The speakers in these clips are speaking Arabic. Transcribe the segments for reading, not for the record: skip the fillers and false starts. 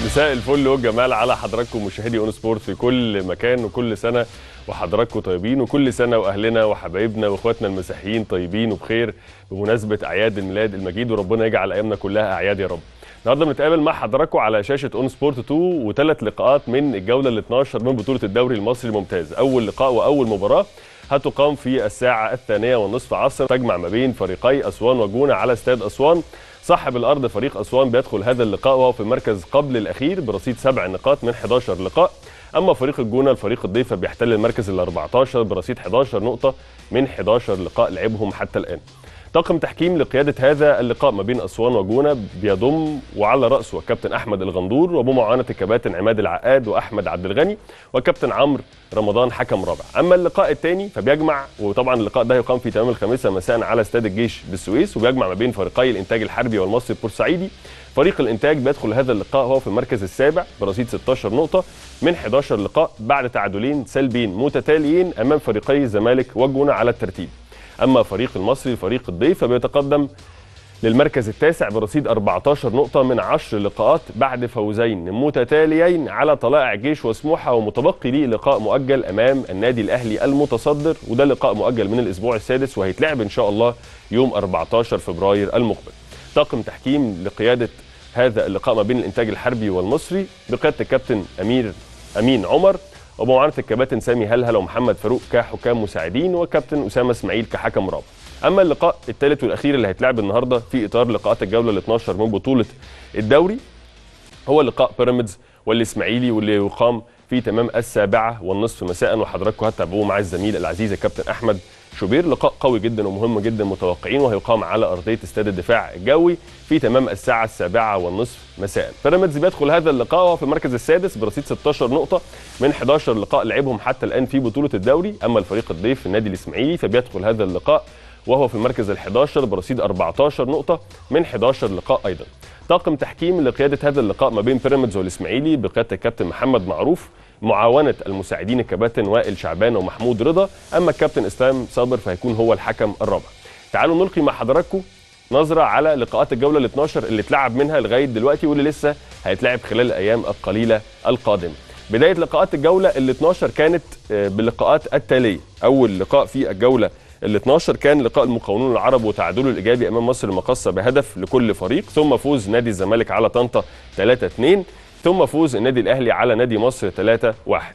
مساء الفل والجمال على حضراتكم مشاهدي اون سبورت في كل مكان وكل سنه وحضراتكم طيبين، وكل سنه واهلنا وحبايبنا واخواتنا المسيحيين طيبين وبخير بمناسبه اعياد الميلاد المجيد، وربنا يجعل ايامنا كلها اعياد يا رب. النهارده بنتقابل مع حضراتكم على شاشه اون سبورت 2 وثلاث لقاءات من الجوله ال 12 من بطوله الدوري المصري الممتاز. اول لقاء واول مباراه هتقام في الساعه 2:30 عصرا، تجمع ما بين فريقي اسوان وجونه على استاد اسوان. صاحب الارض فريق اسوان بيدخل هذا اللقاء وهو في المركز قبل الاخير برصيد 7 نقاط من 11 لقاء. اما فريق الجونه الفريق الضيف بيحتل المركز ال 14 برصيد 11 نقطه من 11 لقاء لعبهم حتى الان. طاقم تحكيم لقياده هذا اللقاء ما بين اسوان وجونه بيضم وعلى راسه الكابتن احمد الغندور، وبمعاونه الكباتن عماد العقاد واحمد عبد الغني وكابتن عمرو رمضان حكم رابع. اما اللقاء الثاني فبيجمع، وطبعا اللقاء ده يقام في تمام 5 مساء على استاد الجيش بالسويس، وبيجمع ما بين فريقي الانتاج الحربي والمصري البورسعيدي. فريق الانتاج بيدخل هذا اللقاء وهو في المركز السابع برصيد 16 نقطه من 11 لقاء بعد تعادلين سلبيين متتاليين امام فريقي الزمالك والجونه على الترتيب. اما فريق المصري الفريق الضيف فبيتقدم للمركز التاسع برصيد 14 نقطة من 10 لقاءات بعد فوزين متتاليين على طلائع جيش وسموحة، ومتبقي ليه لقاء مؤجل أمام النادي الأهلي المتصدر، وده لقاء مؤجل من الأسبوع السادس وهيتلعب إن شاء الله يوم 14 فبراير المقبل. طاقم تحكيم لقيادة هذا اللقاء ما بين الإنتاج الحربي والمصري بقيادة الكابتن أمين عمر، وبمعاونة الكباتن سامي هلهل ومحمد فاروق كحكام مساعدين، وكابتن أسامة اسماعيل كحكم رابع. اما اللقاء الثالث والاخير اللي هيتلعب النهارده في اطار لقاءات الجوله ال 12 من بطوله الدوري هو لقاء بيراميدز والاسماعيلي، واللي يقام في تمام 7:30 مساء، وحضراتكم هتتابعوه مع الزميل العزيز الكابتن احمد شوبير. لقاء قوي جدا ومهم جدا متوقعين، وهيقام على ارضيه استاد الدفاع الجوي في تمام الساعه 7:30 مساء. بيراميدز بيدخل هذا اللقاء وهو في المركز السادس برصيد 16 نقطه من 11 لقاء لعبهم حتى الان في بطوله الدوري. اما الفريق الضيف النادي الاسماعيلي فبيدخل هذا اللقاء وهو في المركز ال11 برصيد 14 نقطة من 11 لقاء أيضا. طاقم تحكيم لقيادة هذا اللقاء ما بين بيراميدز والإسماعيلي بقيادة الكابتن محمد معروف، معاونة المساعدين الكباتن وائل شعبان ومحمود رضا، أما الكابتن إسلام صابر فهيكون هو الحكم الرابع. تعالوا نلقي مع حضراتكم نظرة على لقاءات الجولة ال 12 اللي اتلعب منها لغاية دلوقتي واللي لسه هيتلعب خلال الأيام القليلة القادمة. بداية لقاءات الجولة ال 12 كانت باللقاءات التالية. أول لقاء في الجولة ال 12 كان لقاء المقاولون العرب وتعادله الايجابي امام مصر المقاصه بهدف لكل فريق، ثم فوز نادي الزمالك على طنطا 3-2، ثم فوز النادي الاهلي على نادي مصر 3-1.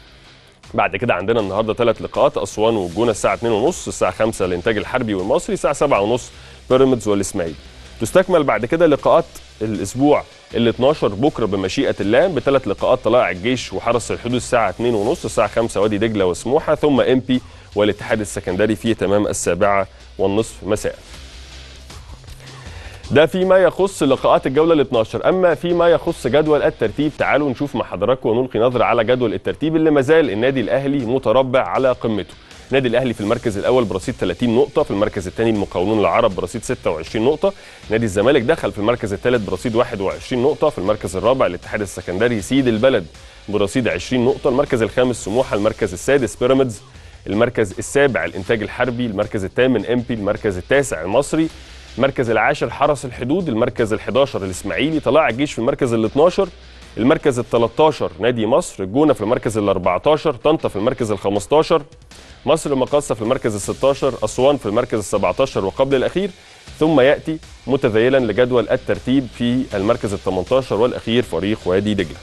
بعد كده عندنا النهارده 3 لقاءات، اسوان والجونه الساعه 2:30، الساعه 5 الانتاج الحربي والمصري، الساعه 7:30 بيراميدز والاسماعيلي. تستكمل بعد كده لقاءات الاسبوع ال 12 بكره بمشيئه الله ب3 لقاءات، طلائع الجيش وحرس الحدود الساعه 2:30، الساعه 5 وادي دجله وسموحه، ثم امبي والاتحاد السكندري في تمام 7:30 مساء. ده فيما يخص لقاءات الجوله ال 12. اما فيما يخص جدول الترتيب تعالوا نشوف مع حضراتكم ونلقي نظره على جدول الترتيب اللي مازال النادي الاهلي متربع على قمته. النادي الاهلي في المركز الاول برصيد 30 نقطه، في المركز الثاني المقاولون العرب برصيد 26 نقطه، نادي الزمالك دخل في المركز الثالث برصيد 21 نقطه، في المركز الرابع الاتحاد السكندري سيد البلد برصيد 20 نقطه، المركز الخامس سموحه، المركز السادس بيراميدز، المركز السابع الانتاج الحربي، المركز الثامن امبي، المركز التاسع المصري، المركز العاشر حرس الحدود، المركز ال11 الاسماعيلي، طلائع الجيش في المركز ال12، المركز ال13 نادي مصر، الجونه في المركز ال14، طنطا في المركز ال15، مصر المقاصه في المركز ال16، اسوان في المركز ال17 وقبل الاخير، ثم ياتي متذيلا لجدول الترتيب في المركز ال18 والاخير فريق وادي دجله.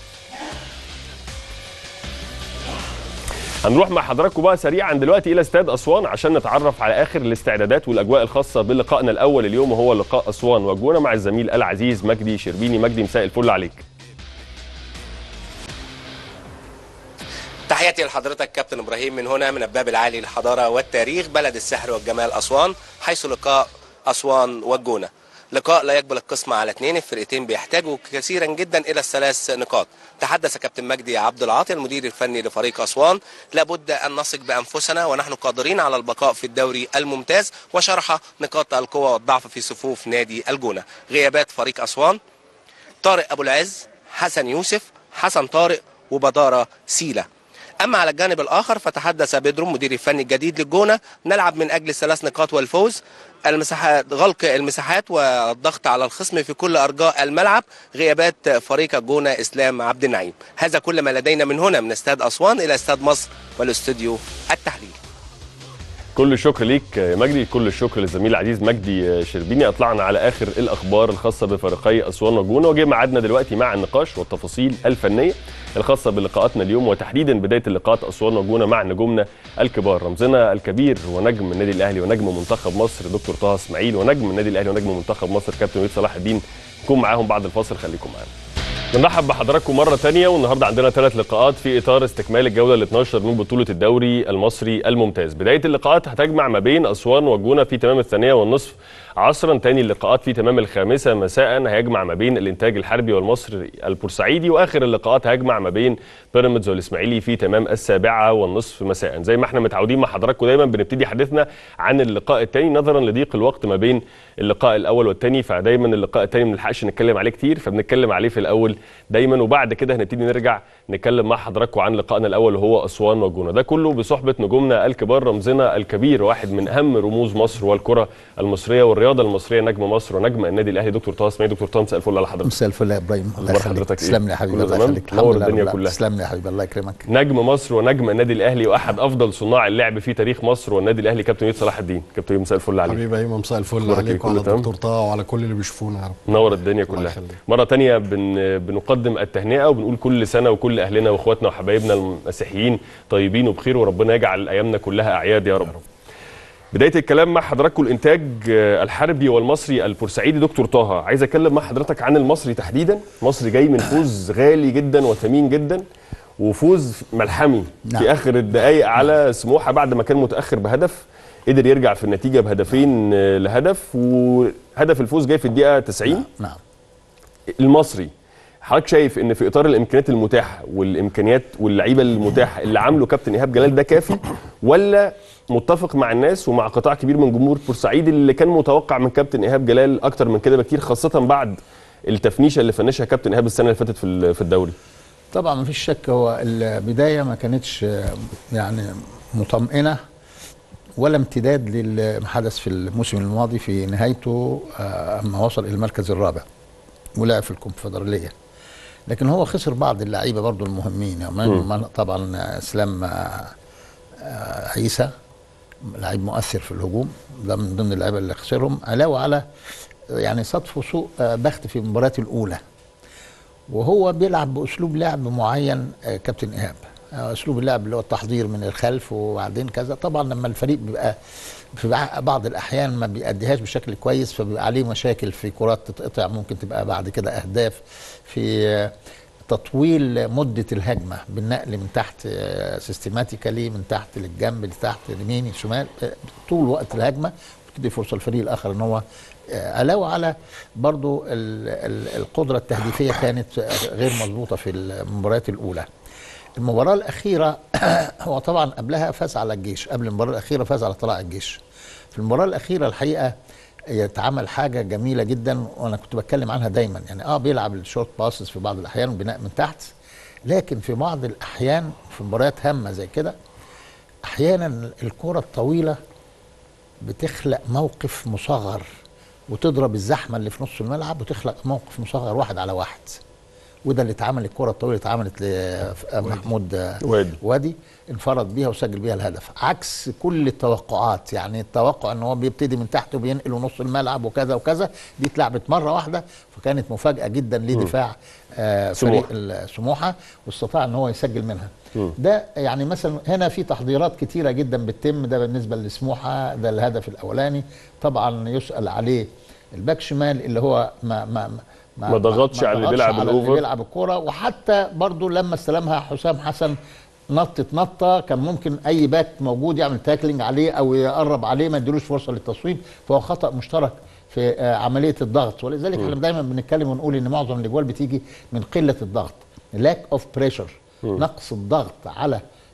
هنروح مع حضراتكم بقى سريعا دلوقتي الى استاد اسوان عشان نتعرف على اخر الاستعدادات والاجواء الخاصه بلقائنا الاول اليوم، وهو لقاء اسوان والجونه مع الزميل العزيز مجدي شربيني. مجدي مساء الفل عليك. تحياتي لحضرتك كابتن ابراهيم من هنا من الباب العالي للحضاره والتاريخ بلد السحر والجمال اسوان، حيث لقاء اسوان والجونه. لقاء لا يقبل القسمة على 2، الفرقتين بيحتاجوا كثيرا جدا الى ال3 نقاط. تحدث كابتن مجدي عبد العاطي المدير الفني لفريق اسوان: لابد ان نثق بانفسنا ونحن قادرين على البقاء في الدوري الممتاز، وشرح نقاط القوة والضعف في صفوف نادي الجونه. غيابات فريق اسوان: طارق ابو العز، حسن يوسف، حسن طارق، وبدارة سيلة. أما على الجانب الآخر فتحدث بيدرو مدير الفني الجديد للجونة: نلعب من أجل ال3 نقاط والفوز، المساحات، غلق المساحات والضغط على الخصم في كل أرجاء الملعب، غيابات فريق الجونة إسلام عبد النعيم. هذا كل ما لدينا من هنا من استاد أسوان إلى استاد مصر والاستوديو التحليل. كل الشكر ليك يا مجدي، كل الشكر للزميل العزيز مجدي شربيني. اطلعنا على اخر الاخبار الخاصه بفريقي اسوان والجونه، وجه ميعادنا دلوقتي مع النقاش والتفاصيل الفنيه الخاصه بلقاءاتنا اليوم، وتحديدا بدايه اللقاءات اسوان والجونه مع نجومنا الكبار. رمزنا الكبير ونجم النادي الاهلي ونجم منتخب مصر دكتور طه اسماعيل، ونجم النادي الاهلي ونجم منتخب مصر كابتن وليد صلاح الدين. نكون معاهم بعد الفاصل، خليكم معانا. بنرحب بحضراتكم مرة تانية، والنهارده عندنا 3 لقاءات في إطار استكمال الجولة ال 12 من بطولة الدوري المصري الممتاز. بداية اللقاءات هتجمع ما بين أسوان والجونة في تمام 2:30 عصرا. تاني اللقاءات في تمام 5 مساء هيجمع ما بين الإنتاج الحربي والمصري البورسعيدي، وآخر اللقاءات هيجمع ما بين بيراميدز والإسماعيلي في تمام 7:30 مساء. زي ما احنا متعودين مع حضراتكم دايما بنبتدي حديثنا عن اللقاء الثاني نظرا لضيق الوقت ما بين اللقاء الاول والثاني، فدايما اللقاء الثاني ما بنلحقش نتكلم عليه كتير، فبنتكلم عليه في الاول دايما، وبعد كده هنبتدي نرجع نتكلم مع حضراتكم عن لقائنا الاول وهو اسوان والجونه. ده كله بصحبه نجومنا الكبار، رمزنا الكبير، واحد من اهم رموز مصر والكره المصريه والرياضه المصريه، نجم مصر ونجم النادي الاهلي دكتور طه اسماعيل. دكتور طه، مساء الفل على حضرتك. مساء الفل يا ابراهيم، الله يخليك. تسلم لي يا حبيبي، الله يخليك. نور الدنيا كلها. تسلم لي يا حبيبي، الله يكرمك. نجم مصر ونجم النادي الاهلي واحد افضل صناع اللعب في تاريخ مصر والنادي الاهلي كابتن وليد صلاح الدين. كابتن مساء الفل عليك. حبيبي ايمن، مساء الفل عليك وعلى الدكتور طه وعلى كل اللي بيشوفونا يا رب. نور الدنيا كلها. مره ثانيه بنقدم التهنئه وبنقول كل سنه وكل اهلنا واخواتنا وحبايبنا المسيحيين طيبين وبخير، وربنا يجعل ايامنا كلها اعياد يا رب. بدايه الكلام مع حضراتكم الانتاج الحربي والمصري البورسعيدي. دكتور طه، عايز اتكلم مع حضرتك عن المصري تحديدا. مصري جاي من فوز غالي جدا وثمين جدا، وفوز ملحمي في اخر الدقائق على سموحه بعد ما كان متاخر بهدف، قدر يرجع في النتيجه بهدفين لهدف، وهدف الفوز جاي في الدقيقه 90. نعم. المصري، حضرتك شايف ان في اطار الامكانيات المتاحه والامكانيات واللعيبه المتاحه اللي عامله كابتن ايهاب جلال ده كافي، ولا متفق مع الناس ومع قطاع كبير من جمهور بورسعيد اللي كان متوقع من كابتن ايهاب جلال اكتر من كده بكتير، خاصه بعد التفنيشه اللي فنشها كابتن ايهاب السنه اللي فاتت في الدوري؟ طبعا ما فيش شك، هو البدايه ما كانتش يعني مطمئنه ولا امتداد لما حدث في الموسم الماضي في نهايته، اما وصل الى المركز الرابع ولعب في الكونفدراليه. لكن هو خسر بعض اللعيبه برضو المهمين، يعني طبعا اسلام عيسى لعيب مؤثر في الهجوم، ده من ضمن اللعيبه اللي خسرهم، علاوه على يعني صدف سوء بخت في المباريات الاولى، وهو بيلعب باسلوب لعب معين كابتن ايهاب، اسلوب اللعب اللي هو التحضير من الخلف وبعدين كذا. طبعا لما الفريق بيبقى في بعض الاحيان ما بيأديهاش بشكل كويس، فبيبقى عليه مشاكل في كرات تتقطع ممكن تبقى بعد كده اهداف، في تطويل مده الهجمه بالنقل من تحت سيستماتيكالي من تحت للجنب لتحت اليمين الشمال طول وقت الهجمه، بتدي فرصه للفريق الاخر ان هو علاوه على برضو القدره التهديفيه كانت غير مضبوطه في المباريات الاولى. المباراه الاخيره هو طبعا قبلها فاز على الجيش، قبل المباراه الاخيره فاز على طلائع الجيش. في المباراه الاخيره الحقيقه يتعمل حاجه جميله جدا وانا كنت بتكلم عنها دايما، يعني بيلعب الشورت باسز في بعض الاحيان بناء من تحت، لكن في بعض الاحيان في مباريات هامه زي كده احيانا الكره الطويله بتخلق موقف مصغر وتضرب الزحمه اللي في نص الملعب وتخلق موقف مصغر 1 على 1، وده اللي اتعمل، الكره الطويله اتعملت لمحمود وادي انفرد بيها وسجل بيها الهدف، عكس كل التوقعات. يعني التوقع ان هو بيبتدي من تحت وبينقل نص الملعب وكذا وكذا، دي اتلعبت مره واحده، فكانت مفاجاه جدا لدفاع فريق سموحه، واستطاع ان هو يسجل منها. ده يعني مثلا هنا في تحضيرات كتيره جدا بتتم، ده بالنسبه لسموحه، ده الهدف الاولاني. طبعا يسال عليه الباك شمال اللي هو ما ضغطش على اللي بيلعب الاوفر، اللي بيلعب الكوره، وحتى برضو لما استلمها حسام حسن نطه كان ممكن اي باك موجود يعمل تاكلينج عليه او يقرب عليه ما يديلوش فرصه للتصويب، فهو خطا مشترك في عمليه الضغط. ولذلك احنا دايما بنتكلم ونقول ان معظم الاجوال بتيجي من قله الضغط، لاك اوف بريشر، نقص الضغط على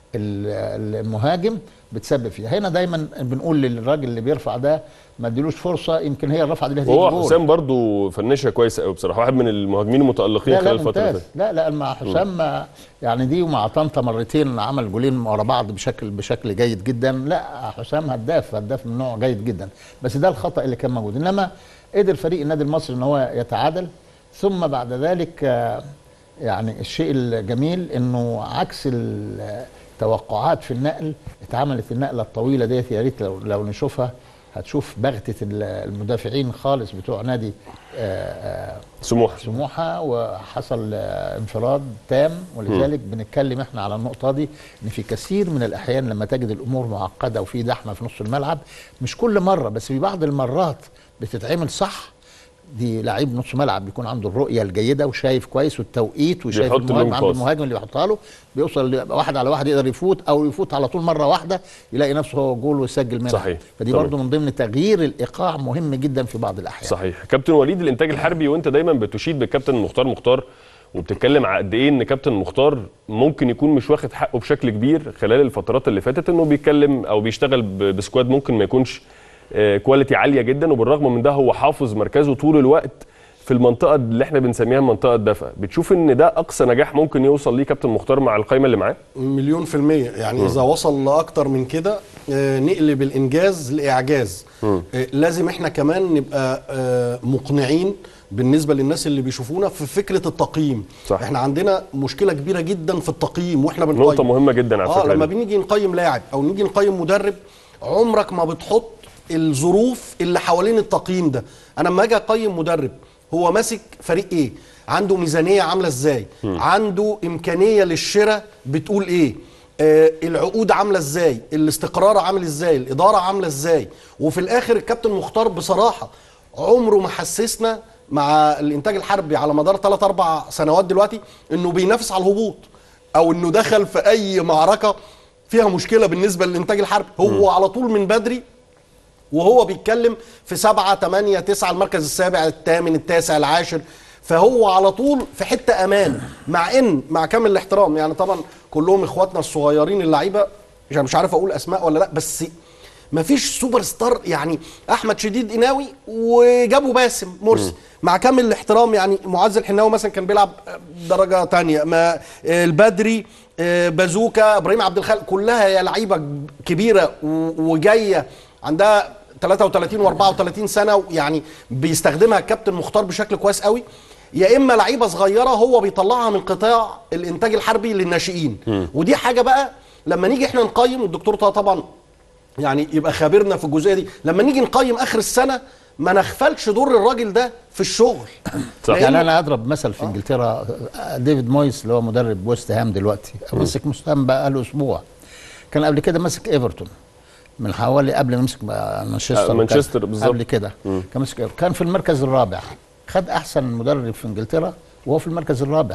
المهاجم بتسبب فيها. هنا دايما بنقول للراجل اللي بيرفع ده ما اديلوش فرصه، يمكن هي الرفعه دي اللي هتيجي جول. هو حسام برضو فنشها كويس قوي بصراحه، واحد من المهاجمين المتالقين خلال الفتره اللي فاتت. لا مع حسام يعني دي، ومع طنطا مرتين عمل جولين ورا بعض بشكل جيد جدا. لا حسام هداف من نوع جيد جدا، بس ده الخطا اللي كان موجود. انما قدر فريق النادي المصري ان هو يتعادل، ثم بعد ذلك يعني الشيء الجميل انه عكس التوقعات في النقل، اتعملت النقله الطويله ديت. يا ريت لو نشوفها، هتشوف بغتة المدافعين خالص بتوع نادي سموحة، وحصل انفراد تام. ولذلك بنتكلم احنا على النقطة دي، ان في كثير من الاحيان لما تجد الامور معقدة وفي زحمة في نص الملعب، مش كل مرة بس في بعض المرات بتتعمل صح. دي لعيب نص ملعب بيكون عنده الرؤيه الجيده وشايف كويس والتوقيت، وشايف المهاجم عنده المهاجم اللي بيحطها له، بيوصل واحد على واحد يقدر يفوت، او يفوت على طول مره واحده يلاقي نفسه هو جول ويسجل منها. صحيح. فدي برضه من ضمن تغيير الايقاع مهم جدا في بعض الاحيان. صحيح. كابتن وليد، الانتاج الحربي وانت دايما بتشيد بالكابتن مختار وبتتكلم على قد ايه ان كابتن مختار ممكن يكون مش واخد حقه بشكل كبير خلال الفترات اللي فاتت، انه بيتكلم او بيشتغل بسكواد ممكن ما يكونش كواليتي عاليه جدا، وبالرغم من ده هو حافظ مركزه طول الوقت في المنطقه اللي احنا بنسميها منطقه دفع. بتشوف ان ده اقصى نجاح ممكن يوصل ليه كابتن مختار مع القائمه اللي معاه؟ 100%. يعني اذا وصل لاكتر من كده نقلب الانجاز لاعجاز. لازم احنا كمان نبقى مقنعين بالنسبه للناس اللي بيشوفونا في فكره التقييم. صح. احنا عندنا مشكله كبيره جدا في التقييم واحنا بنقيم. نقطه مهمه جدا على فكره. لما بنيجي نقيم لاعب او نيجي نقيم مدرب، عمرك ما بتحط الظروف اللي حوالين التقييم ده. انا لما اجي اقيم مدرب، هو ماسك فريق ايه؟ عنده ميزانيه عامله ازاي؟ عنده امكانيه للشراء بتقول ايه؟ العقود عامله ازاي؟ الاستقرار عامل ازاي؟ الاداره عامله ازاي؟ وفي الاخر الكابتن مختار بصراحه عمره ما حسسنا مع الانتاج الحربي على مدار 3-4 سنوات دلوقتي انه بينافس على الهبوط، او انه دخل في اي معركه فيها مشكله بالنسبه للانتاج الحربي. هو على طول من بدري وهو بيتكلم في 7 8 9 المركز السابع الثامن التاسع العاشر، فهو على طول في حته امان. مع كامل الاحترام، يعني طبعا كلهم اخواتنا الصغيرين اللعيبه، مش عارف اقول اسماء ولا لا، بس مفيش سوبر ستار. يعني احمد شديد قناوي وجابوا باسم مرسي، مع كامل الاحترام. يعني معز الحناوي مثلا كان بيلعب درجه ثانيه، ما البدري، بازوكا، ابراهيم عبد الخالق، كلها يا لعيبه كبيره وجايه عندها 33 و34 سنه، يعني بيستخدمها الكابتن مختار بشكل كويس قوي. يا اما لعيبه صغيره هو بيطلعها من قطاع الانتاج الحربي للناشئين. ودي حاجه بقى لما نيجي احنا نقيم، والدكتور طبعا يعني يبقى خبيرنا في الجزئيه دي، لما نيجي نقيم اخر السنه ما نغفلش دور الراجل ده في الشغل. يعني انا اضرب مثل في انجلترا، ديفيد مويس اللي هو مدرب ويست هام دلوقتي، مسك ويست هام بقى له اسبوع، كان قبل كده ماسك ايفرتون من حوالي قبل ما يمسك مانشستر بالظبط. قبل كده كان في المركز الرابع، خد احسن مدرب في انجلترا وهو في المركز الرابع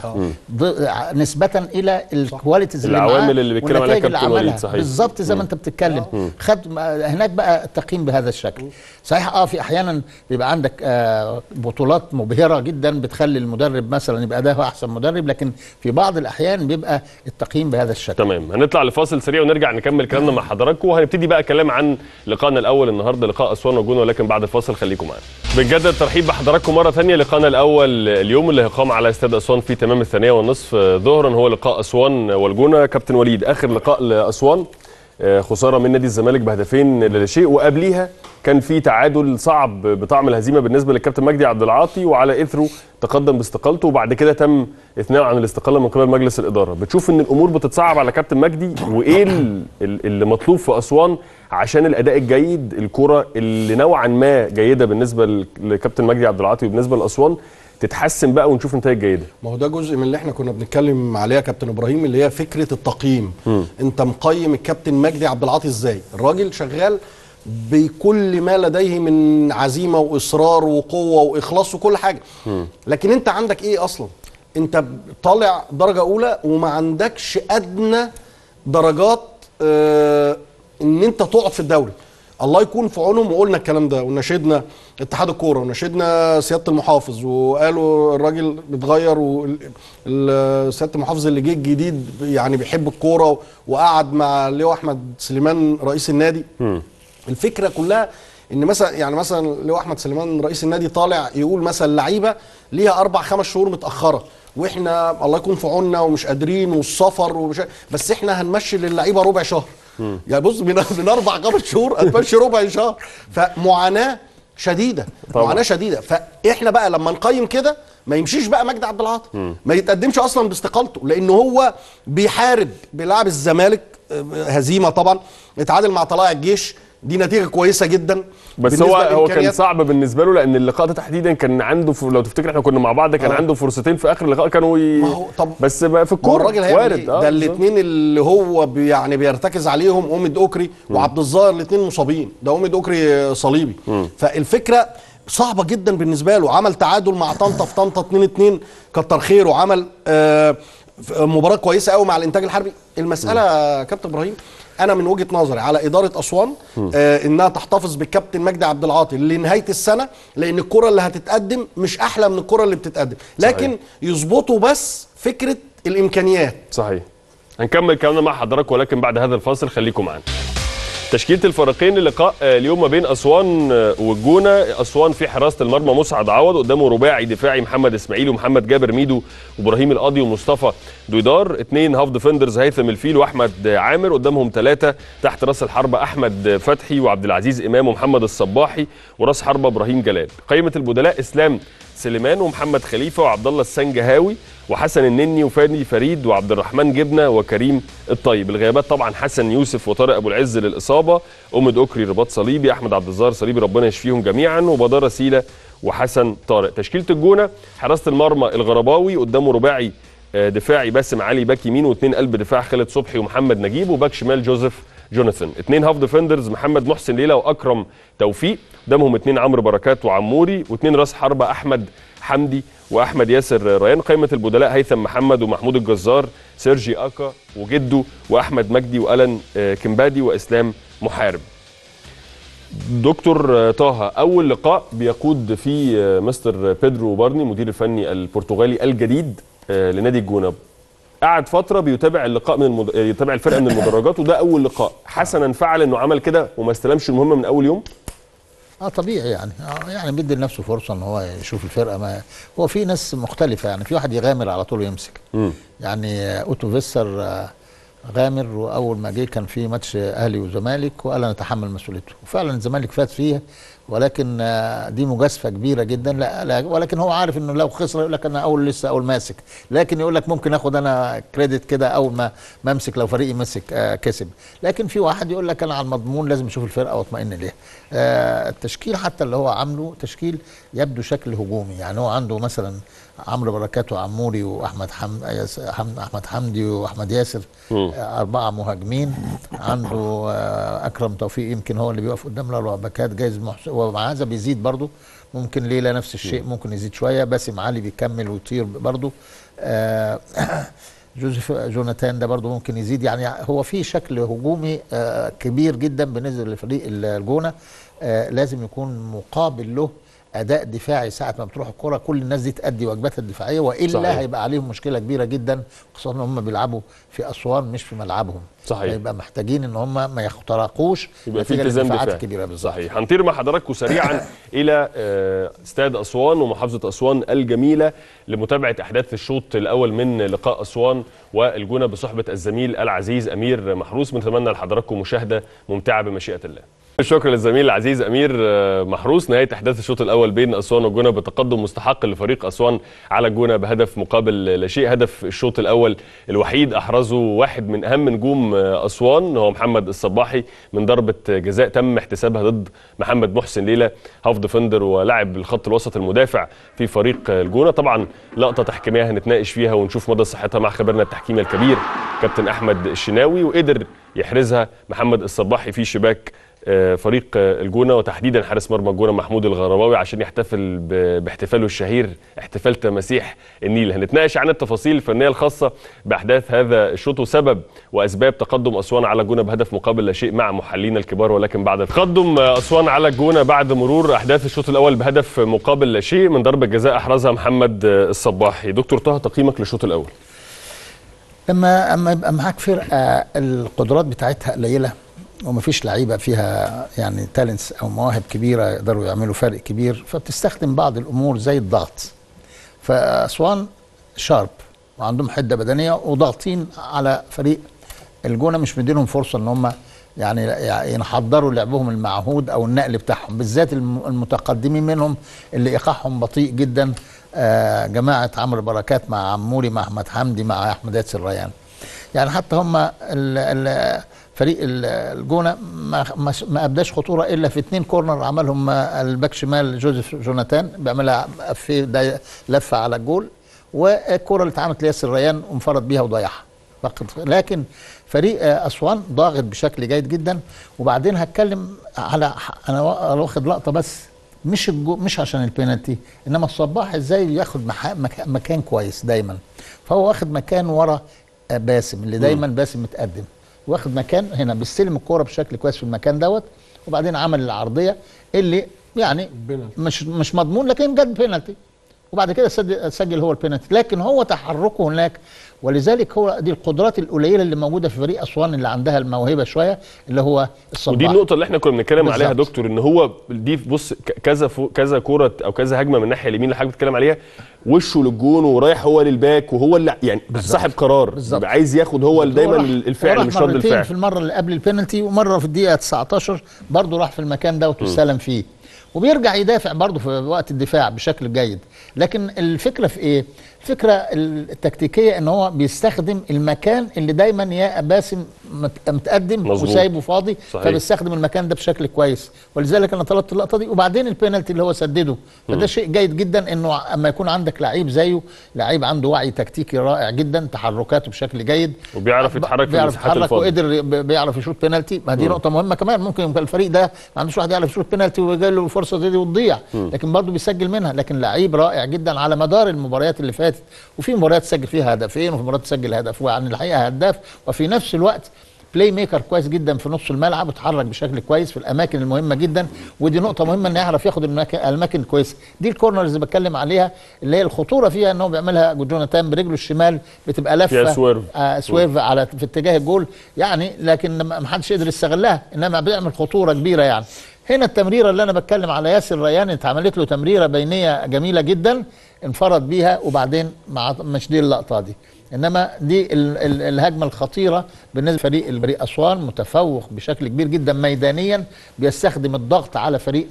نسبة الى الكواليتيز اللي العوامل اللي بيتكلم عليها كابتن وليد. صحيح بالظبط زي ما انت بتتكلم. خد هناك بقى التقييم بهذا الشكل. صحيح في احيانا بيبقى عندك بطولات مبهرة جدا بتخلي المدرب مثلا يبقى ده هو احسن مدرب، لكن في بعض الاحيان بيبقى التقييم بهذا الشكل. تمام. هنطلع لفاصل سريع ونرجع نكمل كلامنا مع حضراتكم، وهنبتدي بقى كلام عن لقائنا الاول النهارده، لقاء اسوان والجونه، ولكن بعد الفاصل خليكم معانا. بنجدد الترحيب بحضراتكم مره ثانيه. لقائنا الاول اليوم اللي هيقام على استاد اسوان في تمام 2:30 ظهرا هو لقاء اسوان والجونه. كابتن وليد، اخر لقاء لاسوان خساره من نادي الزمالك بهدفين لا شيء، وقبليها كان في تعادل صعب بطعم الهزيمه بالنسبه للكابتن مجدي عبد العاطي، وعلى اثره تقدم باستقالته، وبعد كده تم اثناءه عن الاستقاله من قبل مجلس الاداره. بتشوف ان الامور بتتصعب على كابتن مجدي، وايه اللي مطلوب في اسوان عشان الاداء الجيد، الكره اللي نوعا ما جيده بالنسبه لكابتن مجدي عبد العاطي وبالنسبه لاسوان تتحسن بقى ونشوف نتائج جيده؟ ما هو ده جزء من اللي احنا كنا بنتكلم عليها كابتن ابراهيم، اللي هي فكره التقييم. انت مقيم الكابتن مجدي عبد العاطي ازاي؟ الراجل شغال بكل ما لديه من عزيمه واصرار وقوه واخلاص وكل حاجه، لكن انت عندك ايه اصلا؟ انت طالع درجه اولى وما عندكش ادنى درجات ان انت تقعد في الدوري. الله يكون في عونهم. وقلنا الكلام ده وناشدنا اتحاد الكوره وناشدنا سياده المحافظ، وقالوا الراجل بيتغير، وسياده المحافظ اللي جه الجديد يعني بيحب الكوره، وقعد مع اللي هو احمد سليمان رئيس النادي. الفكره كلها ان مثلا اللي هو احمد سليمان رئيس النادي طالع يقول مثلا لعيبه ليها 4-5 شهور متاخره، واحنا الله يكون في عوننا ومش قادرين والسفر بس احنا هنمشي للعيبه ربع شهر. يعني بص من 4-5 شهور هتمشي ربع شهر، فمعاناه شديده طبعا. معاناه شديده. فاحنا بقى لما نقيم كده ما يمشيش بقى مجدي عبد العاطي، ما يتقدمش اصلا باستقالته، لان هو بيحارب بيلعب الزمالك هزيمه طبعا، اتعادل مع طلائع الجيش، دي نتيجه كويسه جدا. بس هو كان صعب بالنسبه له، لان اللقاء ده تحديدا كان عنده لو تفتكر احنا كنا مع بعض كان عنده فرصتين في اخر اللقاء كانوا بس بقى في الكوره وارد. ده الاثنين اللي هو يعني بيرتكز عليهم اوميد اوكري وعبد الظاهر، الاثنين مصابين، ده اوميد اوكري صليبي. فالفكره صعبه جدا بالنسبه له. عمل تعادل مع طنطا في طنطا 2-2 كتر خيره، وعمل مباراه كويسه قوي مع الانتاج الحربي. المساله كابتن ابراهيم انا من وجهه نظري على اداره اسوان انها تحتفظ بالكابتن مجدي عبد العاطي لنهايه السنه، لان الكره اللي هتتقدم مش احلى من الكره اللي بتتقدم، لكن صحيح. يظبطوا بس فكره الامكانيات. صحيح. هنكمل كلامنا مع حضراتكم ولكن بعد هذا الفاصل، خليكم معانا. تشكيله الفريقين للقاء اليوم ما بين اسوان والجونه. اسوان في حراسه المرمى مسعد عوض، قدامه رباعي دفاعي محمد اسماعيل ومحمد جابر ميدو وابراهيم القاضي ومصطفى دويدار، 2 هاف ديفندرز هيثم الفيل واحمد عامر، قدامهم 3 تحت راس الحربه احمد فتحي وعبد العزيز امام ومحمد الصباحي، وراس حربه ابراهيم جلال. قائمه البدلاء اسلام سليمان ومحمد خليفه وعبد الله السنجهاوي وحسن النني وفادي فريد وعبد الرحمن جبنه وكريم الطيب. الغيابات طبعا حسن يوسف وطارق ابو العز للاصابه، اومد اوكري رباط صليبي، احمد عبد الظاهر صليبي ربنا يشفيهم جميعا، وبدار سيله وحسن طارق. تشكيله الجونه حراسه المرمى الغرباوي، قدامه رباعي دفاعي باسم علي باك يمين، و2 قلب دفاع خالد صبحي ومحمد نجيب، وباك شمال جوزيف جوناثان. 2 هاف ديفندرز محمد محسن ليلى واكرم توفيق، قدامهم 2 عمرو بركات وعموري، و2 راس حربه احمد حمدي واحمد ياسر ريان. قائمه البدلاء هيثم محمد ومحمود الجزار، سيرجي اكا وجدو واحمد مجدي والان كمبادي واسلام محارب. دكتور طه، اول لقاء بيقود فيه مستر بيدرو بارني مدير الفني البرتغالي الجديد لنادي الجونه، قعد فتره بيتابع اللقاء يتابع الفرقه من المدرجات، وده اول لقاء. حسنا فعل انه عمل كده وما استلمش المهمه من اول يوم؟ طبيعي يعني بيدي لنفسه فرصه ان هو يشوف الفرقه. ما هو في ناس مختلفه، يعني في واحد يغامر على طول يمسك. يعني اوتو فيسر غامر، واول ما جه كان في ماتش اهلي وزمالك وقال انا اتحمل مسؤوليته، وفعلا الزمالك فات فيه، ولكن دي مجازفه كبيره جدا. لا ولكن هو عارف انه لو خسر يقول لك انا لسه اول ماسك، لكن يقول لك ممكن اخد انا كريدت كده اول ما امسك لو فريقي مسك كسب. لكن في واحد يقول لك انا على المضمون لازم اشوف الفرقه واطمئن ليها. التشكيل حتى اللي هو عامله تشكيل يبدو شكل هجومي، يعني هو عنده مثلا عمرو بركات وعموري واحمد احمد حمدي واحمد ياسر، 4 مهاجمين. عنده اكرم توفيق يمكن هو اللي بيقف قدام له باكات، جايز ومع هذا بيزيد برضه، ممكن ليلى نفس الشيء ممكن يزيد شويه، باسم علي بيكمل ويطير برضه، جوزيف جوناثان ده برضه ممكن يزيد. يعني هو في شكل هجومي كبير جدا بالنسبه لفريق الجونه. لازم يكون مقابل له اداء دفاعي ساعه ما بتروح الكره، كل الناس دي تأدي واجباتها الدفاعيه، والا صحيح. هيبقى عليهم مشكله كبيره جدا، خصوصا ان هم بيلعبوا في اسوان مش في ملعبهم. صحيح. هيبقى محتاجين ان هم ما يخترقوش، يبقى في التزام دفاعي كبيره. صحيح. هنطير مع حضراتكم سريعا الى استاد اسوان ومحافظه اسوان الجميله لمتابعه احداث الشوط الاول من لقاء اسوان والجونه بصحبه الزميل العزيز امير محروس. بنتمنى لحضراتكم مشاهده ممتعه بمشيئه الله. الشكر للزميل العزيز امير محروس. نهايه احداث الشوط الاول بين اسوان والجونه بتقدم مستحق لفريق اسوان على الجونه بهدف مقابل لا شيء. هدف الشوط الاول الوحيد احرزه واحد من اهم نجوم اسوان، هو محمد الصباحي، من ضربه جزاء تم احتسابها ضد محمد محسن ليلى، هاف ديفندر ولاعب الخط الوسط المدافع في فريق الجونه. طبعا لقطه تحكيميه هنتناقش فيها ونشوف مدى صحتها مع خبيرنا التحكيمي الكبير كابتن احمد الشناوي، وقدر يحرزها محمد الصباحي في شباك فريق الجونه وتحديدا حارس مرمى الجونه محمود الغرباوي عشان يحتفل باحتفاله الشهير احتفال تماسيح النيل. هنتناقش عن التفاصيل الفنيه الخاصه باحداث هذا الشوط وسبب واسباب تقدم اسوان على الجونه بهدف مقابل لا شيء مع محللينا الكبار. ولكن بعد تقدم اسوان على الجونه بعد مرور احداث الشوط الاول بهدف مقابل لا شيء من ضربه جزاء احرزها محمد الصباحي. دكتور طه، تقييمك للشوط الاول؟ لما يبقى معاك فرقه القدرات بتاعتها قليله ومفيش لعيبه فيها يعني تالنتس او مواهب كبيره يقدروا يعملوا فرق كبير، فبتستخدم بعض الامور زي الضغط. فاسوان شارب وعندهم حده بدنيه وضاغطين على فريق الجونه، مش مدينهم فرصه ان هم يعني يحضروا لعبهم المعهود او النقل بتاعهم، بالذات المتقدمين منهم اللي ايقاعهم بطيء جدا. جماعه عمرو بركات مع عموري مع احمد حمدي مع احمد ياسر ريان. يعني حتى هم فريق الجونه ما ابداش خطوره الا في 2 كورنر عملهم الباك شمال جوزيف جوناثان بيعملها في لفه على الجول، والكره اللي اتعملت لياسر ريان وانفرد بيها وضيعها فقط. لكن فريق اسوان ضاغط بشكل جيد جدا. وبعدين هتكلم على انا واخد لقطه بس مش عشان البينالتي، انما الصباح ازاي ياخد مكان كويس دايما. فهو واخد مكان ورا باسم اللي دايما باسم متقدم، واخد مكان هنا بيستلم الكوره بشكل كويس في المكان دوت، وبعدين عمل العرضيه اللي يعني مش مضمون لكن جت بينالتي، وبعد كده سجل هو البينالتي. لكن هو تحركه هناك، ولذلك هو دي القدرات القليله اللي موجوده في فريق اسوان اللي عندها الموهبه شويه اللي هو الصباح. ودي النقطه اللي احنا كنا بنتكلم عليها دكتور، ان هو دي بص كذا كوره او كذا هجمه من الناحيه اليمين اللي حضرتك بتتكلم عليها، وشه للجون ورايح هو للباك، وهو اللي يعني صاحب قرار عايز ياخد هو دايما الفعل مش رد الفعل. في المره اللي قبل البينالتي ومره في الدقيقه 19 برضه راح في المكان ده واستلم فيه، وبيرجع يدافع برضه في وقت الدفاع بشكل جيد. لكن الفكره في ايه؟ الفكره التكتيكيه ان هو بيستخدم المكان اللي دايما يا باسم متقدم وسايبه فاضي، فبيستخدم المكان ده بشكل كويس، ولذلك انا طلبت اللقطه دي. وبعدين البينالتي اللي هو سدده، فده شيء جيد جدا انه اما يكون عندك لعيب زيه، لعيب عنده وعي تكتيكي رائع جدا، تحركاته بشكل جيد وبيعرف يتحرك في المساحات الفاضيه، وقدر بيعرف يشوط بينالتي. ما دي نقطه مهمه كمان، ممكن الفريق ده ما عندوش واحد يعرف يشوط بينالتي ويجي له الفرصه دي وتضيع، لكن برضه بيسجل منها. لكن لعيب رائع جدا على مدار المباريات اللي فاتت، وفي مباريات سجل فيها هدفين وفي مباريات سجل هدف، ويعني الحقيقه هداف، وفي نفس الوقت بلاي ميكر كويس جدا في نص الملعب، وتحرك بشكل كويس في الاماكن المهمه جدا. ودي نقطه مهمه انه يعرف ياخد الاماكن الكويسه دي. الكورنرز اللي بتكلم عليها اللي هي الخطوره فيها ان هو بيعملها جوناثان برجله الشمال، بتبقى لفه سويرف على في اتجاه الجول يعني، لكن ما حدش قدر يستغلها، انما بيعمل خطوره كبيره يعني. هنا التمريره اللي انا بتكلم على ياسر ريان اتعملت له تمريره بينيه جميله جدا، انفرد بيها، وبعدين مش دي اللقطه دي، انما دي الهجمه الخطيره بالنسبه لفريق اسوان. متفوق بشكل كبير جدا ميدانيا، بيستخدم الضغط على فريق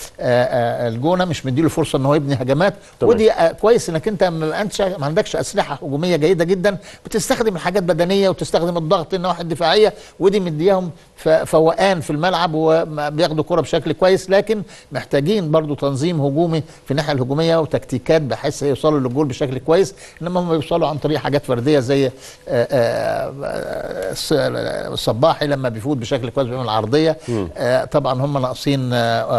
الجونه، مش مديله فرصه ان هو يبني هجمات. ودي كويس انك انت ما عندكش اسلحه هجوميه جيده جدا، بتستخدم الحاجات بدنيه وتستخدم الضغط النواحي الدفاعيه، ودي مدياهم فوقان في الملعب وبياخدوا كره بشكل كويس. لكن محتاجين برضو تنظيم هجومي في الناحيه الهجوميه وتكتيكات بحيث يوصلوا للجول بشكل كويس، انما هم بيوصلوا عن طريق حاجات فرديه زي الصباحي لما بيفوت بشكل كويس بيعمل عرضيه. طبعا هم ناقصين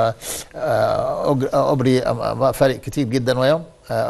اوبري، فرق كتير جدا وياهم.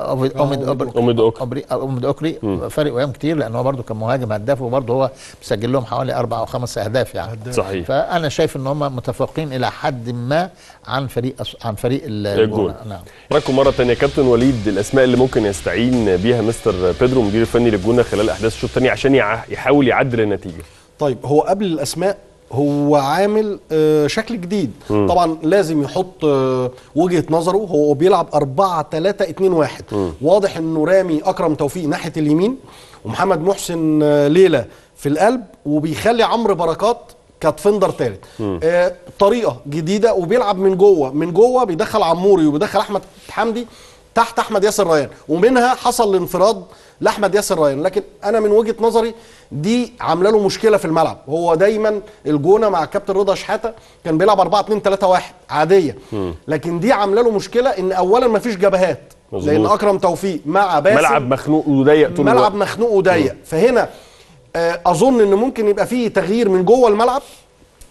أوميد أوكري فرق وياهم كتير، لأنه هو برضه كان مهاجم هداف، وبرضه هو مسجل لهم حوالي 4 أو 5 أهداف يعني. صحيح. فأنا شايف إن هم متفوقين إلى حد ما عن فريق الجونة. نعم. معكم مرة ثانية كابتن وليد، الأسماء اللي ممكن يستعين بيها مستر بيدرو مدير الفني للجونة خلال أحداث الشوط الثاني عشان يحاول يعدل النتيجة. طيب، هو قبل الأسماء هو عامل شكل جديد. طبعا لازم يحط وجهة نظره. هو بيلعب 4-3-2-1. واضح انه رامي اكرم توفيق ناحية اليمين، ومحمد محسن ليلى في القلب، وبيخلي عمرو بركات كدفندر ثالث. طريقة جديدة، وبيلعب من جوه بيدخل عموري وبيدخل احمد حمدي تحت احمد ياسر ريان، ومنها حصل الانفراد لاحمد ياسر ريان. لكن انا من وجهه نظري دي عامله له مشكله في الملعب. هو دايما الجونه مع الكابتن رضا شحاته كان بيلعب 4-2-3-1 عاديه، لكن دي عامله له مشكله ان اولا ما فيش جبهات، لان اكرم توفيق مع باسم ملعب مخنوق وضيق طول الوقت، ملعب مخنوق وضيق. فهنا اظن ان ممكن يبقى فيه تغيير من جوه الملعب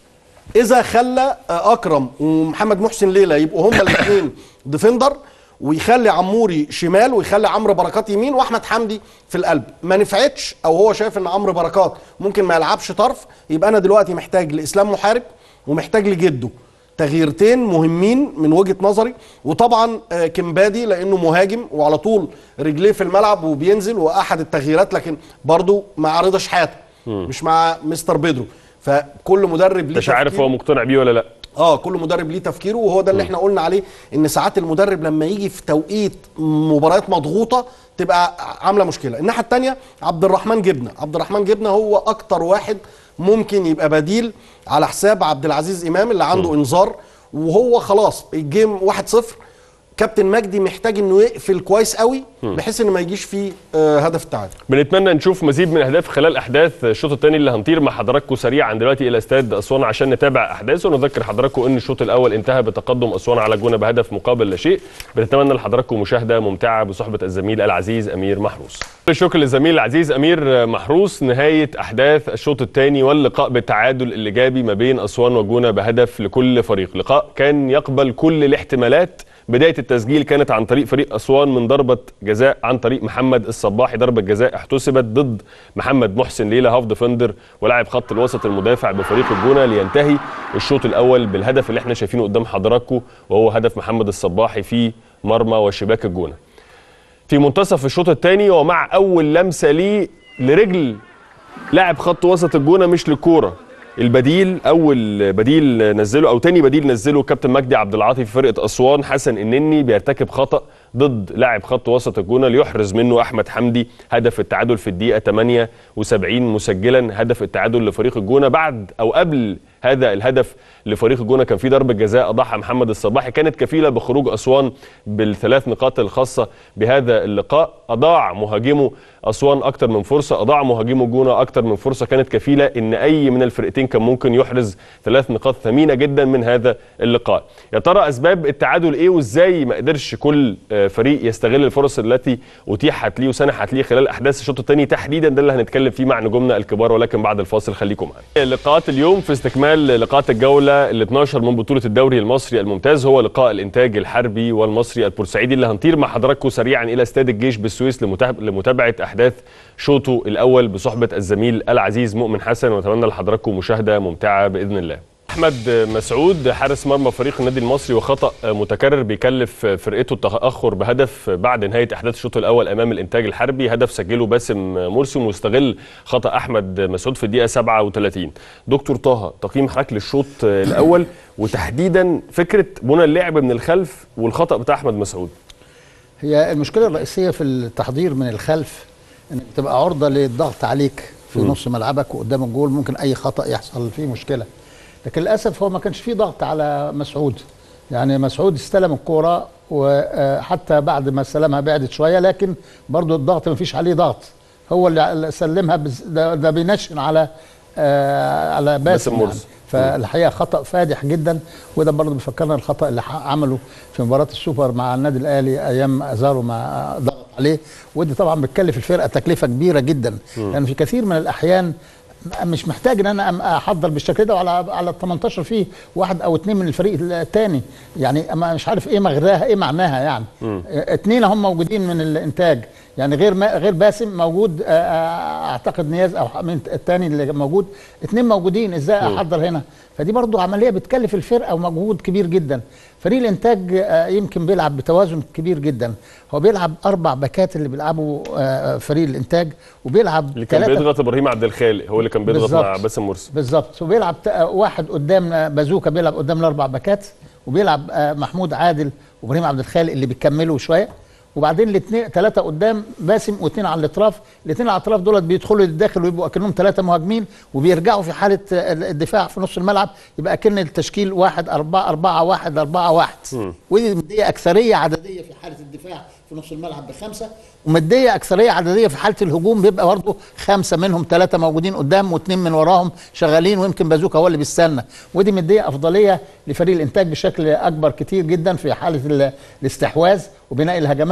اذا خلى اكرم ومحمد محسن ليلى يبقوا هما الاثنين ديفندر، ويخلي عموري شمال ويخلي عمرو بركات يمين واحمد حمدي في القلب، ما نفعتش او هو شايف ان عمرو بركات ممكن ما يلعبش طرف، يبقى انا دلوقتي محتاج لاسلام محارب ومحتاج لجده، تغييرتين مهمين من وجهة نظري. وطبعا كمبادي لانه مهاجم وعلى طول رجليه في الملعب وبينزل، واحد التغييرات، لكن برضو مع رضا شحاته مش مع مستر بيدرو. فكل مدرب ليه مش عارف هو مقتنع بيه ولا لا. كل مدرب ليه تفكيره، وهو ده اللي احنا قلنا عليه، ان ساعات المدرب لما يجي في توقيت مباريات مضغوطه تبقى عامله مشكله. الناحيه الثانيه عبد الرحمن جبنه هو اكتر واحد ممكن يبقى بديل على حساب عبد العزيز امام اللي عنده انذار، وهو خلاص الجيم 1-0. كابتن مجدي محتاج انه يقفل كويس قوي بحيث ان ما يجيش فيه هدف التعادل. بنتمنى نشوف مزيد من الاهداف خلال احداث الشوط الثاني اللي هنطير مع حضراتكم سريعا دلوقتي الى استاد اسوان عشان نتابع احداثه، ونذكر حضراتكم ان الشوط الاول انتهى بتقدم اسوان على الجونه بهدف مقابل لا شيء. بنتمنى لحضراتكم مشاهده ممتعه بصحبه الزميل العزيز امير محروس. الشكر للزميل العزيز امير محروس. نهايه احداث الشوط الثاني واللقاء بالتعادل الايجابي ما بين اسوان والجونه بهدف لكل فريق. لقاء كان يقبل كل الاحتمالات. بداية التسجيل كانت عن طريق فريق أسوان من ضربة جزاء عن طريق محمد الصباحي، ضربة جزاء احتسبت ضد محمد محسن ليلى هاف ديفندر ولاعب خط الوسط المدافع بفريق الجونة، لينتهي الشوط الأول بالهدف اللي احنا شايفينه قدام حضراتكم، وهو هدف محمد الصباحي في مرمى وشباك الجونة. في منتصف الشوط الثاني ومع أول لمسة ليه لرجل لاعب خط وسط الجونة مش للكورة، البديل اول بديل نزله او تاني بديل نزله كابتن مجدي عبد العاطي في فرقه اسوان حسن النني بيرتكب خطا ضد لاعب خط وسط الجونه ليحرز منه احمد حمدي هدف التعادل في الدقيقه 78 مسجلا هدف التعادل لفريق الجونه. بعد او قبل هذا الهدف لفريق الجونه كان في ضربه جزاء اضاعها محمد الصباحي كانت كفيله بخروج اسوان بالثلاث نقاط الخاصه بهذا اللقاء. اضاع مهاجمه اسوان اكتر من فرصه، اضاع مهاجمه الجونه اكتر من فرصه كانت كفيله ان اي من الفرقتين كان ممكن يحرز ثلاث نقاط ثمينه جدا من هذا اللقاء. يا ترى اسباب التعادل ايه وازاي ما قدرش كل فريق يستغل الفرص التي اتيحت ليه وسنحت ليه خلال احداث الشوط الثاني تحديدا؟ ده اللي هنتكلم فيه مع نجومنا الكبار، ولكن بعد الفاصل خليكم معانا. لقاءات اليوم في استكمال لقاءات الجوله ال 12 من بطوله الدوري المصري الممتاز هو لقاء الانتاج الحربي والمصري البورسعيدي اللي هنطير مع حضراتكم سريعا الى استاد الجيش بالسويس لمتابعه احداث شوطه الاول بصحبه الزميل العزيز مؤمن حسن، ونتمنى لحضراتكم مشاهده ممتعه باذن الله. احمد مسعود حارس مرمى فريق النادي المصري وخطا متكرر بيكلف فرقته التاخر بهدف بعد نهايه احداث الشوط الاول امام الانتاج الحربي، هدف سجله باسم مرسي واستغل خطا احمد مسعود في الدقيقه 37. دكتور طه، تقييم حضرتك للشوط الاول وتحديدا فكره بنى اللعب من الخلف والخطا بتاع احمد مسعود؟ هي المشكله الرئيسيه في التحضير من الخلف انك تبقى عرضه للضغط عليك في نص ملعبك وقدام الجول، ممكن اي خطا يحصل فيه مشكله. لكن للاسف هو ما كانش فيه ضغط على مسعود، يعني مسعود استلم الكوره وحتى بعد ما استلمها بعدت شويه، لكن برضو الضغط ما فيش عليه ضغط، هو اللي سلمها ده بينشن على باسم يعني. فالحقيقه خطا فادح جدا، وده برضه بيفكرنا الخطا اللي عمله في مباراه السوبر مع النادي الاهلي ايام ازارو ما ضغط عليه، ودي طبعا بتكلف الفرقه تكلفه كبيره جدا، لان يعني في كثير من الاحيان مش محتاج ان انا احضر بالشكل ده على ال 18 فيه واحد او اثنين من الفريق الثاني، يعني مش عارف ايه مغزاها ايه معناها يعني. اثنين هم موجودين من الانتاج، يعني غير باسم موجود، اعتقد نياز او الثاني اللي موجود، اثنين موجودين، ازاي احضر هنا؟ فدي برضو عمليه بتكلف الفرقه ومجهود كبير جدا. فريق الانتاج يمكن بيلعب بتوازن كبير جدا، هو بيلعب 4 باكات اللي بيلعبوا فريق الانتاج، وبيلعب اللي كان بيضغط ابراهيم عبد الخالق، هو اللي كان بيضغط مع باسم مرسي بالظبط، وبيلعب واحد قدام بازوكا بيلعب قدام ال4 باكات، وبيلعب محمود عادل وابراهيم عبد الخالق اللي بيكملوا شويه، وبعدين الاثنين 3 قدام باسم واثنين على الاطراف، الاثنين على الاطراف دول بيدخلوا للداخل ويبقوا اكنهم 3 مهاجمين، وبيرجعوا في حاله الدفاع في نص الملعب، يبقى اكن التشكيل 1-4-4-1-4-1، ودي مديه اكثريه عدديه في حاله الدفاع في نص الملعب ب5، ومديه اكثريه عدديه في حاله الهجوم بيبقى برضه 5 منهم 3 موجودين قدام و2 من وراهم شغالين، ويمكن بازوكا هو اللي بيستنى، ودي مديه افضليه لفريق الانتاج بشكل اكبر كتير جدا في حاله الاستحواذ وبناء الهجمات،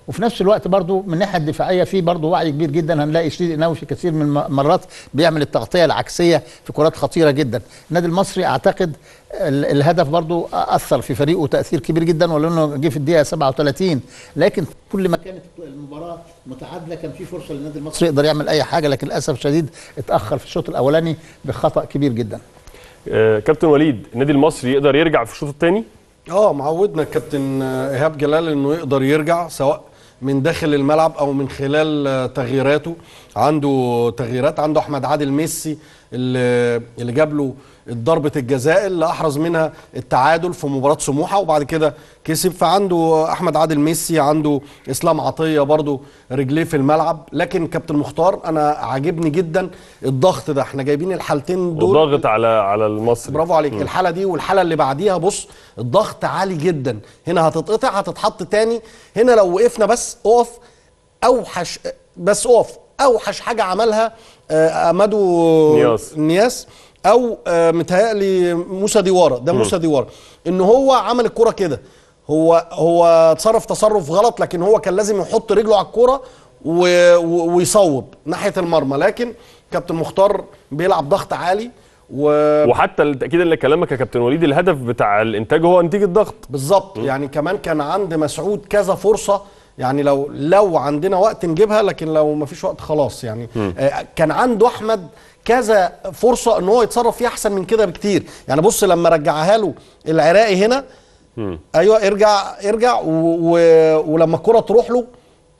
وفي نفس الوقت برضو من الناحيه الدفاعيه في برضو وعي كبير جدا. هنلاقي شريف قناوي في كثير من المرات بيعمل التغطيه العكسيه في كرات خطيره جدا. النادي المصري اعتقد الهدف برضو اثر في فريقه تاثير كبير جدا، ولو انه جه في الدقيقه 37، لكن كل ما كانت المباراه متعادله كان في فرصه للنادي المصري يقدر يعمل اي حاجه، لكن للاسف الشديد اتاخر في الشوط الاولاني بخطا كبير جدا. كابتن وليد، النادي المصري يقدر يرجع في الشوط الثاني؟ معودنا الكابتن ايهاب جلال انه يقدر يرجع سواء من داخل الملعب او من خلال تغييراته. عنده تغييرات، عنده احمد عادل ميسي اللي جاب له ضربه الجزاء اللي احرز منها التعادل في مباراه سموحه وبعد كده كسب. فعنده احمد عادل ميسي، عنده اسلام عطيه برضو رجليه في الملعب. لكن كابتن مختار انا عاجبني جدا الضغط ده، احنا جايبين الحالتين دول وضغط على المصري. برافو عليك. الحاله دي والحاله اللي بعديها بص الضغط عالي جدا، هنا هتتقطع هتتحط تاني. هنا لو وقفنا بس اقف، اوحش بس اقف، اوحش حاجه عملها امادو نياس او متهيألي موسى ديوارا، ده موسى ديوارا، ان هو عمل الكرة كده، هو تصرف غلط، لكن هو كان لازم يحط رجله على الكرة ويصوب ناحية المرمى. لكن كابتن مختار بيلعب ضغط عالي وحتى التأكيد اللي كلامك يا كابتن وليد، الهدف بتاع الانتاج هو نتيجة ضغط بالظبط. يعني كمان كان عند مسعود كذا فرصة، يعني لو عندنا وقت نجيبها، لكن لو ما فيش وقت خلاص. يعني كان عنده احمد كذا فرصه ان هو يتصرف فيها احسن من كده بكتير. يعني بص لما رجعها له العراقي هنا، ايوه ارجع ولما الكره تروح له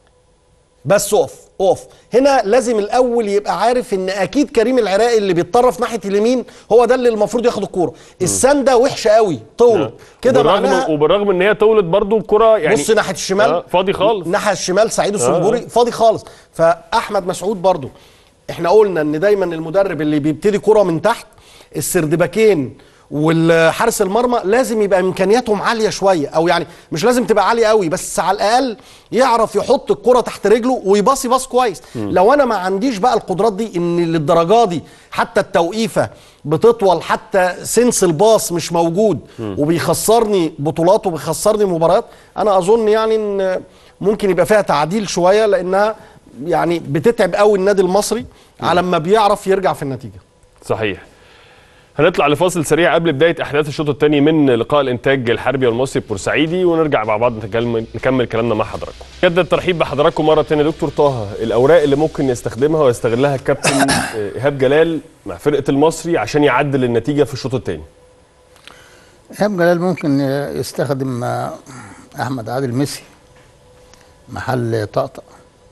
بس اقف هنا. لازم الاول يبقى عارف ان اكيد كريم العراقي اللي بيتطرف ناحيه اليمين هو ده اللي المفروض ياخد الكوره. السنده وحشه قوي، طولت كده معناها، وبالرغم ان هي طولت برضو الكوره يعني بص ناحيه الشمال فاضي خالص، ناحيه الشمال سعيد السنبوري فاضي خالص. فاحمد مسعود برضو احنا قلنا ان دايما المدرب اللي بيبتدي كرة من تحت، السردباكين والحارس المرمى لازم يبقى امكانياتهم عاليه شويه، او يعني مش لازم تبقى عاليه قوي، بس على الاقل يعرف يحط الكرة تحت رجله ويباصي باص كويس. لو انا ما عنديش بقى القدرات دي ان للدرجه دي حتى التوقيفه بتطول، حتى سنس الباص مش موجود وبيخسرني بطولات وبيخسرني مباريات، انا اظن يعني ان ممكن يبقى فيها تعديل شويه، لانها يعني بتتعب قوي النادي المصري على ما بيعرف يرجع في النتيجه. صحيح. هنطلع لفاصل سريع قبل بدايه احداث الشوط الثاني من لقاء الانتاج الحربي والمصري البورسعيدي، ونرجع مع بعض نكمل كلامنا مع حضراتكم. جدد الترحيب بحضراتكم مره ثانيه. دكتور طه، الاوراق اللي ممكن يستخدمها ويستغلها الكابتن ايهاب جلال مع فرقه المصري عشان يعدل النتيجه في الشوط الثاني. ايهاب جلال ممكن يستخدم احمد عادل ميسي محل طقطق،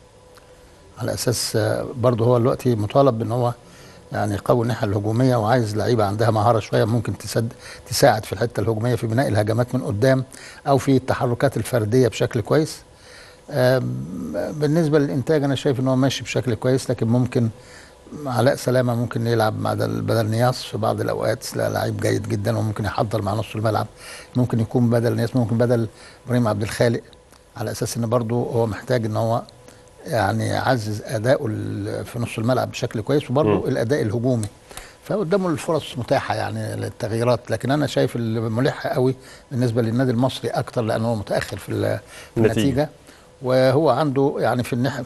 على اساس برضه هو دلوقتي مطالب ان هو يعني يقوي الناحيه الهجوميه، وعايز لعيبه عندها مهاره شويه ممكن تساعد في الحته الهجوميه في بناء الهجمات من قدام او في التحركات الفرديه بشكل كويس. بالنسبه للانتاج انا شايف ان هو ماشي بشكل كويس، لكن ممكن علاء سلامه ممكن يلعب مع بدل نياس في بعض الاوقات، لا لعيب جيد جدا وممكن يحضر مع نص الملعب، ممكن يكون بدل نياس، ممكن بدل ابراهيم عبد الخالق، على اساس ان برضه هو محتاج ان هو يعني يعزز اداؤه في نص الملعب بشكل كويس، وبرضه الاداء الهجومي، فقدامه الفرص متاحه يعني للتغييرات. لكن انا شايف الملح قوي بالنسبه للنادي المصري اكتر، لانه متاخر في النتيجه، وهو عنده يعني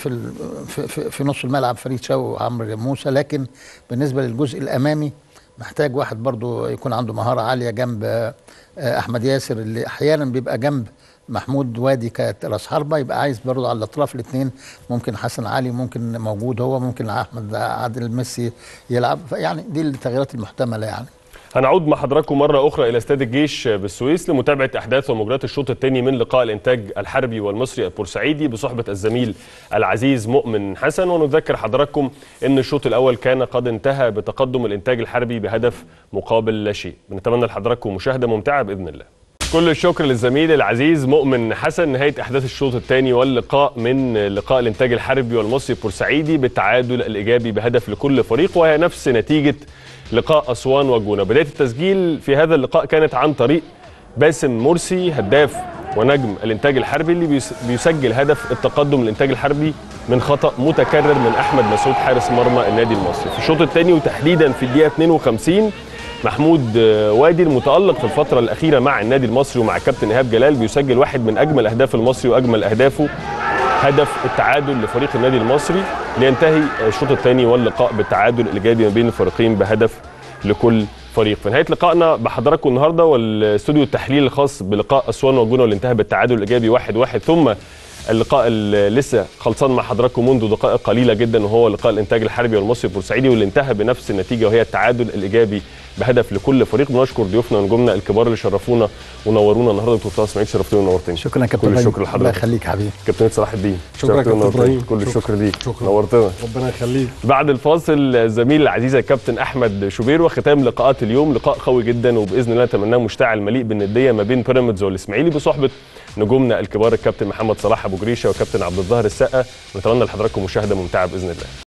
في نص الملعب فريد شوقي وعمرو موسى، لكن بالنسبه للجزء الامامي محتاج واحد برضه يكون عنده مهاره عاليه جنب احمد ياسر، اللي احيانا بيبقى جنب محمود وادي كراس حربه، يبقى عايز برضه على الاطراف الاثنين، ممكن حسن علي ممكن موجود هو، ممكن احمد عادل ميسي يلعب، يعني دي التغييرات المحتمله يعني. هنعود مع حضراتكم مرة أخرى إلى استاد الجيش بالسويس لمتابعة أحداث ومجريات الشوط الثاني من لقاء الإنتاج الحربي والمصري البورسعيدي بصحبة الزميل العزيز مؤمن حسن. ونذكر حضراتكم أن الشوط الأول كان قد انتهى بتقدم الإنتاج الحربي بهدف مقابل لا شيء. بنتمنى لحضراتكم مشاهدة ممتعة بإذن الله. كل الشكر للزميل العزيز مؤمن حسن. نهاية أحداث الشوط الثاني واللقاء من لقاء الإنتاج الحربي والمصري البورسعيدي بالتعادل الإيجابي بهدف لكل فريق، وهي نفس نتيجة لقاء أسوان والجونة. بداية التسجيل في هذا اللقاء كانت عن طريق باسم مرسي هداف ونجم الإنتاج الحربي، اللي بيسجل هدف التقدم للإنتاج الحربي من خطأ متكرر من أحمد مسعود حارس مرمى النادي المصري. في الشوط الثاني وتحديدا في الدقيقة 52 محمود وادي المتألق في الفترة الأخيرة مع النادي المصري ومع الكابتن إيهاب جلال بيسجل واحد من أجمل أهداف المصري وأجمل أهدافه هدف التعادل لفريق النادي المصري، لينتهي الشوط الثاني واللقاء بالتعادل الايجابي ما بين الفريقين بهدف لكل فريق. في نهايه لقائنا بحضراتكم النهارده والاستوديو التحليل الخاص بلقاء اسوان والجونه واللي انتهى بالتعادل الايجابي 1-1، ثم اللقاء اللي لسه خلصان مع حضراتكم منذ دقائق قليله جدا وهو لقاء الانتاج الحربي والمصري البورسعيدي واللي انتهى بنفس النتيجه وهي التعادل الايجابي بهدف لكل فريق. بنشكر ضيوفنا ونجومنا الكبار اللي شرفونا ونورونا النهارده. دكتور طه اسماعيل شرفتوني ونورتني. شكرا يا كابتن كل ابراهيم، الشكر لحضرتك. الله يخليك يا حبيبي. كابتن صلاح الدين شكرا يا كابتن ابراهيم، كل الشكر ليك، شكرا. نورتنا. ربنا يخليك. بعد الفاصل الزميل العزيز الكابتن احمد شوبير وختام لقاءات اليوم، لقاء قوي جدا وباذن الله نتمناه مشتعل مليء بالنديه ما بين بيراميدز والاسماعيلي بصحبه نجومنا الكبار الكابتن محمد صلاح ابو جريشه وكابتن عبد الظاهر السقا. ونتمنى لحضراتكم مشاهده ممتعه باذن الله.